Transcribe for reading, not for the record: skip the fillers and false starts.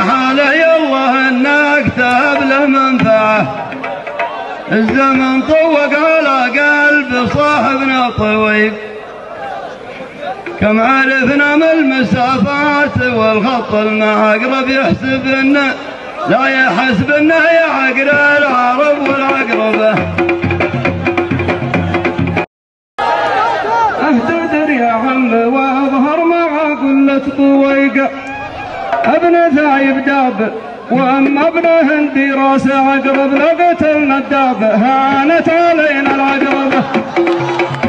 حاله يالله انك تهب له منفعه. الزمن طوق على قلب صاحبنا طويل، كم عرفنا من المسافات والخط المعقرب يحسب انه لا يحسب انه يعقر العرب والعقربه. اهتدر يا عم واظهر مع قلة طويقه، ابن ثايب داب واما ابن هندي راس عقرب لقتلنا الداب، هانت علينا العقربه.